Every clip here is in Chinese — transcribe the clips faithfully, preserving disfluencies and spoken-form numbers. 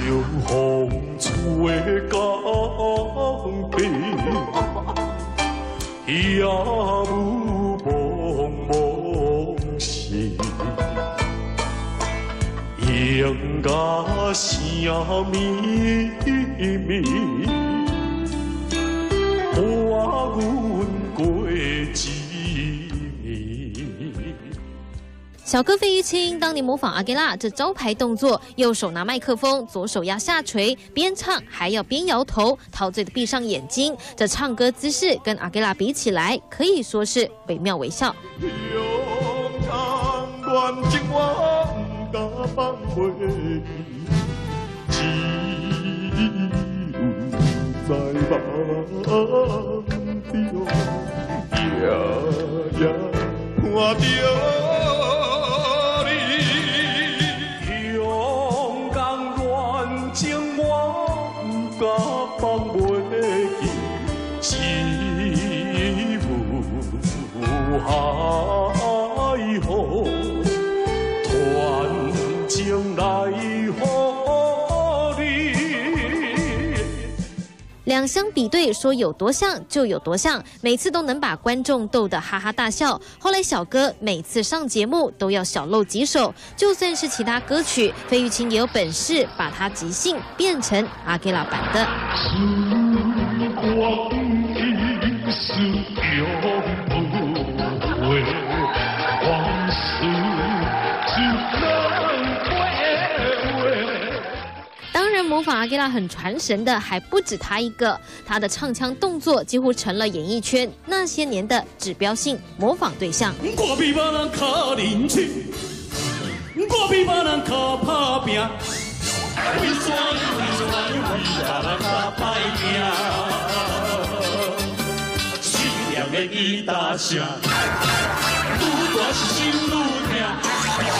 风吹江边，也无茫茫事。应甲声绵绵，我阮过一暝。 小哥费玉清当年模仿阿吉拉这招牌动作，右手拿麦克风，左手压下垂，边唱还要边摇头，陶醉的闭上眼睛。这唱歌姿势跟阿吉拉比起来，可以说是惟妙惟肖。两相比对，说有多像就有多像，每次都能把观众逗得哈哈大笑。后来小哥每次上节目都要小露几首，就算是其他歌曲，费玉清也有本事把它即兴变成阿吉拉版的。当然，模仿阿吉拉很传神的还不止他一个，他的唱腔动作几乎成了演艺圈那些年的指标性模仿对象。 我比别人较认真，我比别人较打拼，为啥为啥为别人较歹命？凄凉的吉他声，愈大是心愈痛。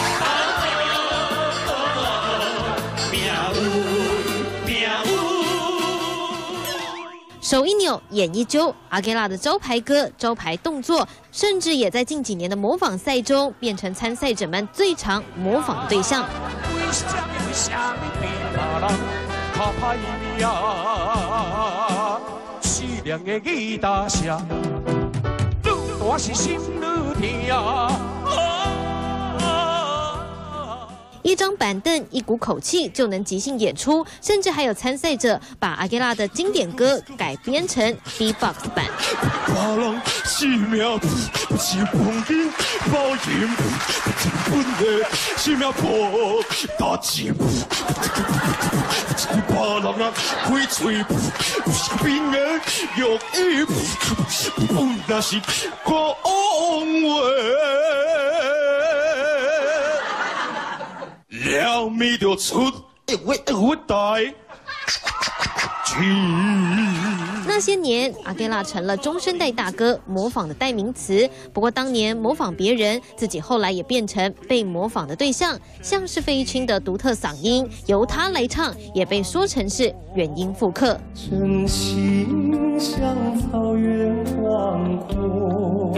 手一扭，眼一揪，阿吉拉的招牌歌、招牌动作，甚至也在近几年的模仿赛中变成参赛者们最常模仿的对象。一张板凳，一股口气就能即兴演出，甚至还有参赛者把阿吉拉的经典歌改编成 B-box 版。 了咪就出一位一位台。 那些年，阿吉拉成了中生代大哥模仿的代名词。不过，当年模仿别人，自己后来也变成被模仿的对象。像是费玉清的独特嗓音，由他来唱，也被说成是原音复刻。 真心像草原广阔，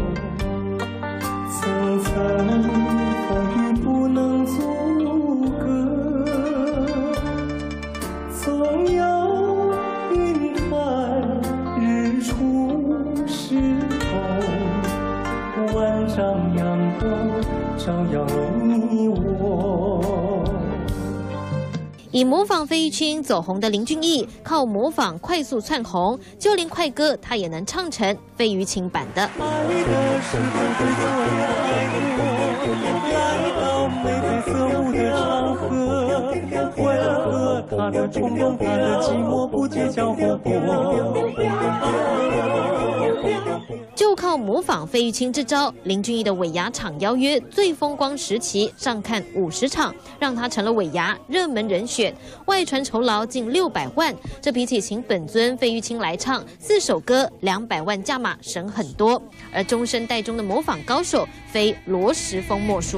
层层风雨不能阻隔，总有云开日出时候，万丈阳光照耀你我。 以模仿费玉清走红的林俊逸，靠模仿快速窜红，就连快歌他也能唱成费玉清版的。 爱的时候会最爱我，来到眉飞色舞的场合，为何他的冲动，他的寂寞不计较后果。 就靠模仿费玉清这招，林俊逸的尾牙场邀约最风光时期上看五十场，让他成了尾牙热门人选，外传酬劳近六百万。这比起请本尊费玉清来唱四首歌两百万价码省很多。而中生代中的模仿高手，非罗时丰莫属。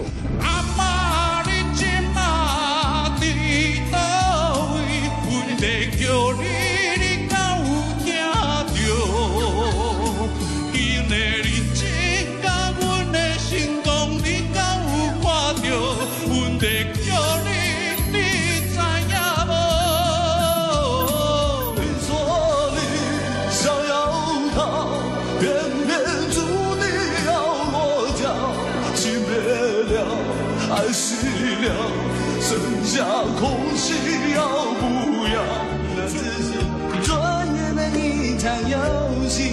下空虚要不要？那只是转眼的一场游戏，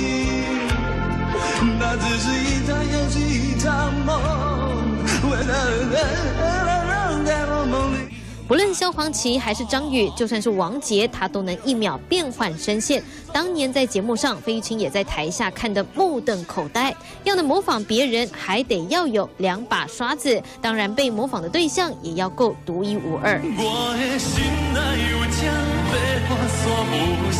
那只是一场游戏，一场梦。为了让在我梦里。 不论萧煌奇还是张宇，就算是王杰，他都能一秒变换声线。当年在节目上，费玉清也在台下看得目瞪口呆。要能模仿别人，还得要有两把刷子，当然被模仿的对象也要够独一无二。 我的心内有这被发煞无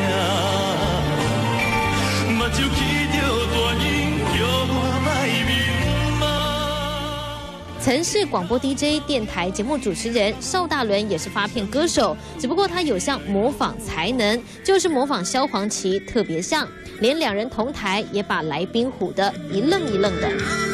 声，目睭起着大音，叫我莫迷茫。 曾是广播 D J、电台节目主持人邵大伦也是发片歌手，只不过他有项模仿才能，就是模仿萧煌奇特别像，连两人同台也把来宾唬得一愣一愣的。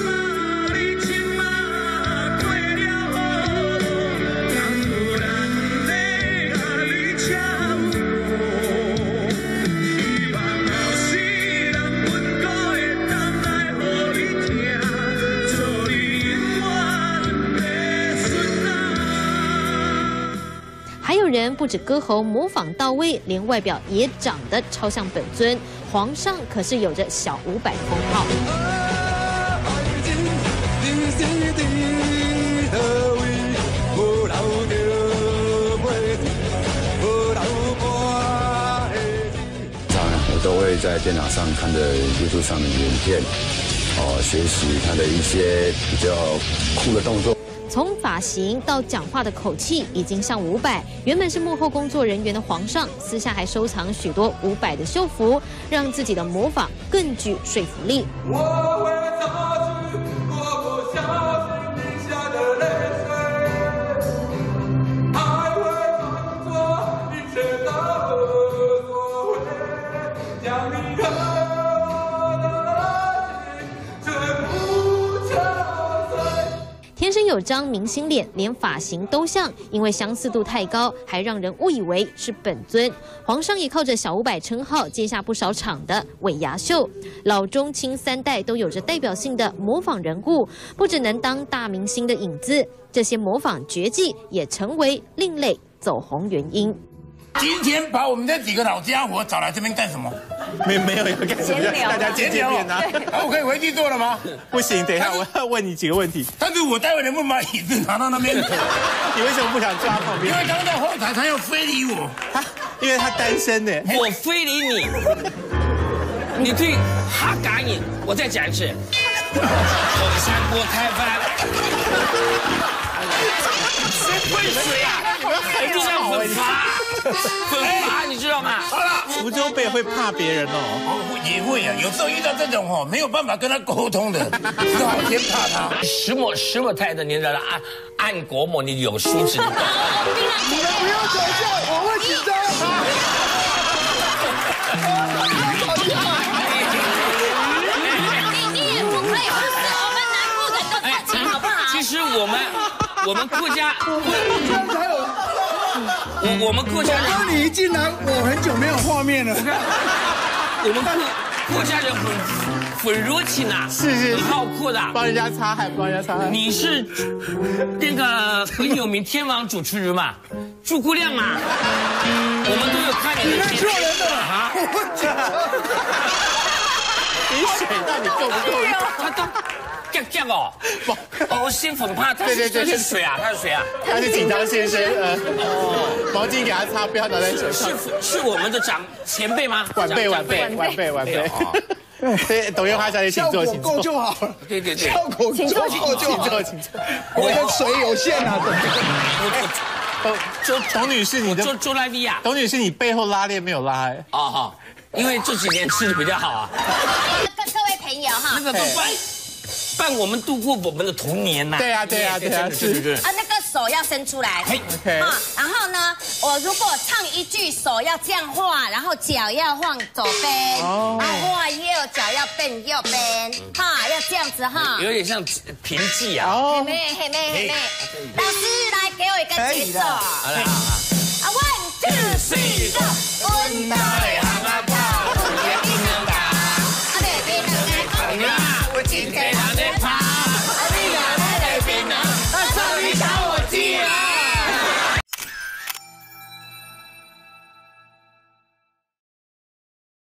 还有人不止歌喉模仿到位，连外表也长得超像本尊。皇上可是有着小五百封号。 我都会在电脑上看着 YouTube 上的影片，哦，学习他的一些比较酷的动作。 从发型到讲话的口气，已经像伍佰。原本是幕后工作人员的皇上，私下还收藏许多伍佰的秀服，让自己的模仿更具说服力。 我会擦去我不小心滴下的泪水，还会当作一切都无所谓，将你和我的情全部敲碎。 天生有张明星脸，连发型都像，因为相似度太高，还让人误以为是本尊。皇上也靠着小伍佰称号接下不少场的尾牙秀，老中青三代都有着代表性的模仿人物，不只能当大明星的影子，这些模仿绝技也成为另类走红原因。 今天把我们这几个老家伙找来这边干什么？ 没没有要干什么？大家见见面啊！ 啊，我可以回去做了吗？ 不行，等一下我要问你几个问题。 但是我待会能不能把椅子拿到那边？ 你为什么不想抓旁边？ 因为刚在后台，他要非礼我。 他因为他单身呢。 我非礼你，你对哈嘎你，我再讲一次。后山锅开饭。谁会水啊？一定要粉发，粉发你知道吗？ 好了， 福州贝会怕别人哦， 也会啊，有时候遇到这种哦，没有办法跟他沟通的，只好先怕他。 石磨石磨太的，你知道按按国模，你有素质。 你们不要吵架，我会紧张。 你也不可以忽视我们南部人的特情，好不好？ 其实我们我们客家， 这样才有。 我我们客家人， 当你一进来，我很久没有画面了。 我们客客家人很很热情啊， 是是， 很好客的， 帮人家擦汗，帮人家擦汗。 你是那个很有名天王主持人嘛，诸葛亮嘛，我们都有看你的。 你做人的啊！ 你水到底够不够？ 他都。这样哦，哦，先粉怕他是这是水啊，他是水啊， 他是紧张先生，呃，哦，毛巾给他擦，不要拿在手上。 是是我们的长前辈吗？ 晚辈，晚辈，晚辈，晚辈。对，董月花小姐，请坐，请坐。 效果够就好了。 对对对， 效果请坐， 够就好。 请坐，请坐。 我的水有限啊， 董周董女士，你的周周来 V 啊， 董女士，你背后拉链没有拉哎。 哦哈，因为这几年吃的比较好啊。 各各位朋友哈， 那个都办伴我们度过我们的童年呐。 对呀，对呀，对呀，是是是。 啊，那个手要伸出来。 OK。 啊，然后呢，我如果唱一句，手要这样画，然后脚要放左边，啊，画右脚要变右边，哈，要这样子哈。 有点像评记啊。 哦。嘿妹嘿妹嘿妹，老师来给我一个节奏。 好了好了。 啊 ，one two three go，